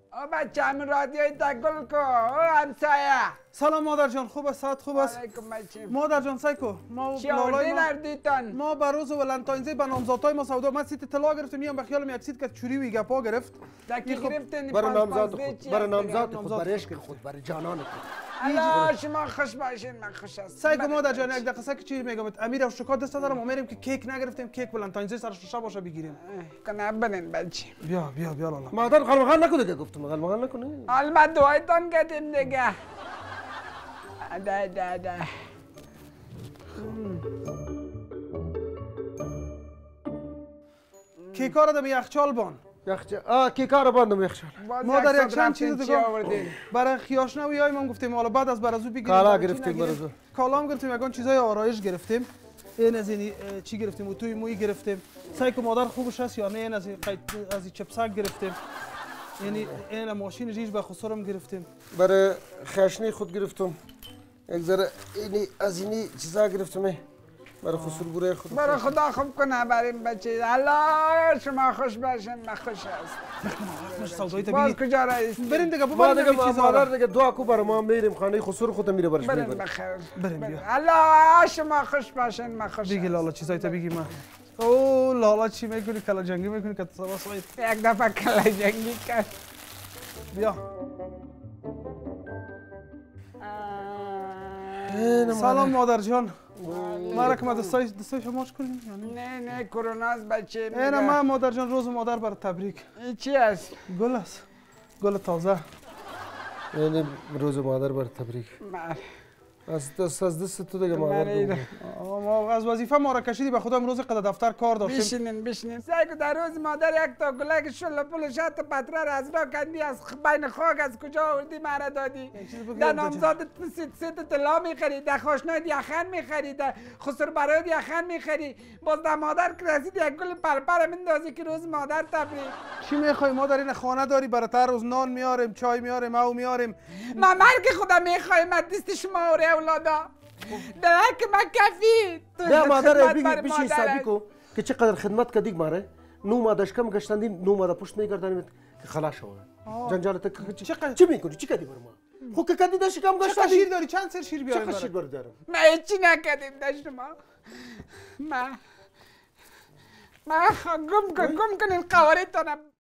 بچه همین رادیوی تگل کو همسایه. سلام مادر جان، خوب است؟ صحت خوب است؟ علیکم بچه. مادر جان سایکو ما چی آوردی نردیتان؟ ما بر روز ولنتاینزی به نامزادهای ما سودا من سیت طلا گرفتم، میام به خیالم یک سیت که چوری و گپا گرفت. دکی گرفتن برای نامزاد خود، برای نامزاد خود، برای عشق خود، برای جانان خود. الله شما خوش باشین، من خوش هستم. سایکو مادر جان یک دقیقه سایکو چی میگم؟ امیر و شکات دست دارم، میریم که کیک نگرفتیم، کیک ولنتاینزی سرش شب باشه بگیریم. کنه برین بچه. بیا لالا. مادر غلغل نکنه که گفتم، غلغل نکنه. البته دعایتان کردیم دیگه. ده. کیکا را دم یخچال بان. کیکا را باندم یخچال. مادر یک چند چیز دیگه برای خیاشنوی های ما گفتیم حالا بعد از برازو بگیریم. کالا گرفتیم برازو. کالام گرفتیم، یگان چیزای آرایش گرفتیم. این از این چی گرفتیم؟ توی موی گرفتیم. سایکو مادر خوبش هست یا نه؟ این از این چپسک گرفتیم. یعنی این ماشین ریش به خسرم گرفتیم. برای خشنی خود گرفتم. یک ذره اینی از اینی چیزا گرفتم. برای خسر بوره خود. برای خدا خوب کنه برای بچه. الله شما خوش باشین، من خوش هست. سودایی باز کجا رئیس؟ بریم دیگه ببریم چیزا. مادر دیگه دعا کو برای ما میریم خانه خسر خودم میره برش بریم میبریم. بخیر. بریم بیا. الله شما خوش باشین، من خوش. بگی لالا چیزایی تا بگی من. او لالا چی میکنی؟ کلا جنگی میکنی که تصور سوید. یک دفعه کلا جنگی کرد. بیا. سلام مادر جان. ما را که ما دستای شماش کنیم یعنی؟ نه کرونا است بچه. نه ما مادر جان روز مادر بر تبریک. این چی است؟ گل است. گل تازه. یعنی روز مادر بر تبریک. از دست تو دیگه مادر. ما از وظیفه ما را کشیدی به خدا امروز قد دفتر کار داشتیم. بشینین. سعی در روز مادر یک تا گلک شل پول شات پتره از را کندی از بین خاک از کجا آوردی مرا دادی. در نامزادت سیت طلا میخری، در خاشنایت یخن میخری، در خسر برایت یخن میخری، باز در مادر که رسید یک گل پرپر میندازی که روز مادر تبریک. چی میخوای مادر؟ این خانه داری برات هر روز نان میاریم، چای میاریم، او میاریم. ما مرگ خدا میخوایم از دست شما اولادا. در حق ما کفی. نه مادر بشین حسابی کو که چقدر خدمت کردی ماره. 9 ماه داشکم گشتندیم، 9 ماه پشت میگردانیم که خلاص شو. جنجال چی میکنی؟ چی کردی بر ما؟ خو که کردی داشکم گشتندی. چقدر شیر داری؟ چند سر شیر بیاریم؟ چقدر شیر دارم؟ ما هیچی نکردیم داشت ما گم کن این قوارتانم.